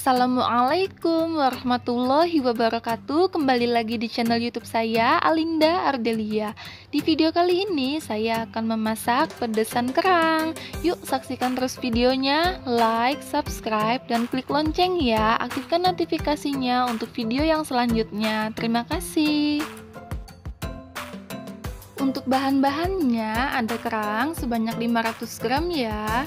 Assalamualaikum warahmatullahi wabarakatuh. Kembali lagi di channel YouTube saya, Alinda Ardelia. Di video kali ini saya akan memasak pedesan kerang. Yuk saksikan terus videonya, like, subscribe, dan klik lonceng ya. Aktifkan notifikasinya untuk video yang selanjutnya. Terima kasih. Untuk bahan-bahannya ada kerang sebanyak 500 gram ya.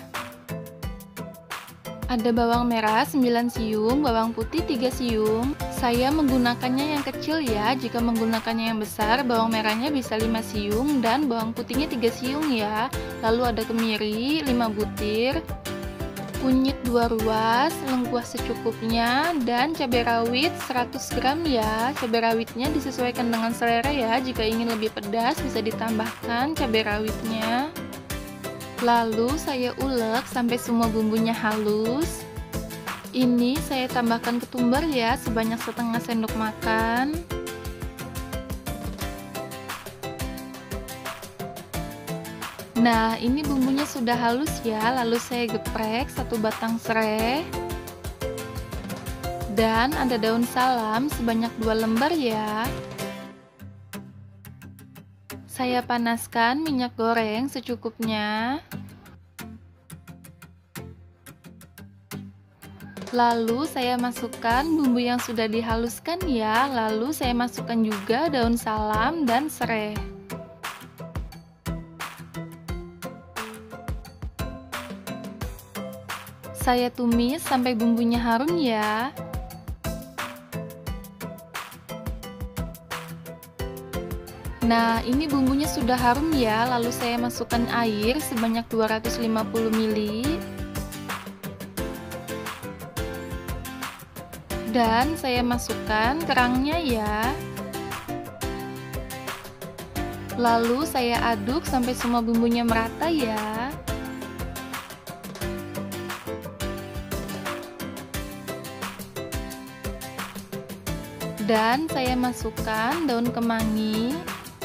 Ada bawang merah 9 siung, bawang putih 3 siung. Saya menggunakannya yang kecil ya. Jika menggunakannya yang besar, bawang merahnya bisa 5 siung dan bawang putihnya 3 siung ya. Lalu ada kemiri 5 butir, kunyit 2 ruas, lengkuas secukupnya, dan cabai rawit 100 gram ya. Cabai rawitnya disesuaikan dengan selera ya. Jika ingin lebih pedas bisa ditambahkan cabai rawitnya. Lalu saya ulek sampai semua bumbunya halus. Ini saya tambahkan ketumbar ya, sebanyak setengah sendok makan. Nah, ini bumbunya sudah halus ya, lalu saya geprek 1 batang serai. Dan ada daun salam sebanyak 2 lembar ya. Saya panaskan minyak goreng secukupnya. Lalu saya masukkan bumbu yang sudah dihaluskan ya. Lalu saya masukkan juga daun salam dan serai. Saya tumis sampai bumbunya harum ya. Nah, ini bumbunya sudah harum ya, lalu saya masukkan air sebanyak 250 ml. Dan saya masukkan kerangnya ya. Lalu saya aduk sampai semua bumbunya merata ya. Dan saya masukkan daun kemangi.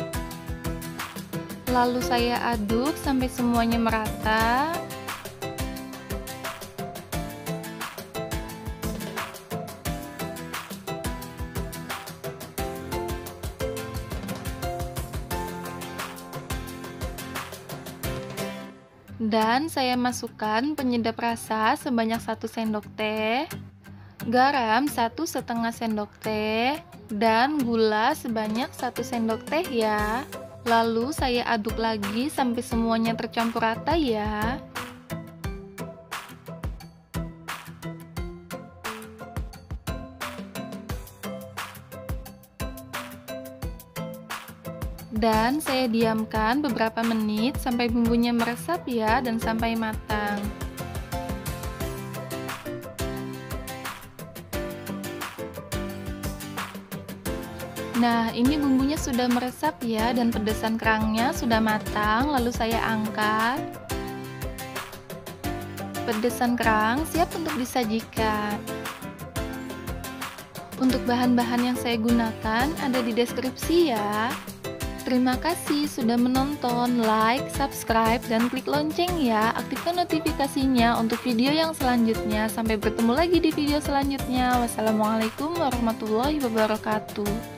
Lalu saya aduk sampai semuanya merata. Dan saya masukkan penyedap rasa sebanyak 1 sendok teh, garam 1,5 sendok teh, dan gula sebanyak 1 sendok teh ya. Lalu saya aduk lagi sampai semuanya tercampur rata ya. Dan saya diamkan beberapa menit sampai bumbunya meresap ya dan sampai matang. Nah, ini bumbunya sudah meresap ya dan pedesan kerangnya sudah matang. Lalu saya angkat. Pedesan kerang siap untuk disajikan. Untuk bahan-bahan yang saya gunakan ada di deskripsi ya. Terima kasih sudah menonton, like, subscribe, dan klik lonceng ya. Aktifkan notifikasinya untuk video yang selanjutnya. Sampai bertemu lagi di video selanjutnya. Wassalamualaikum warahmatullahi wabarakatuh.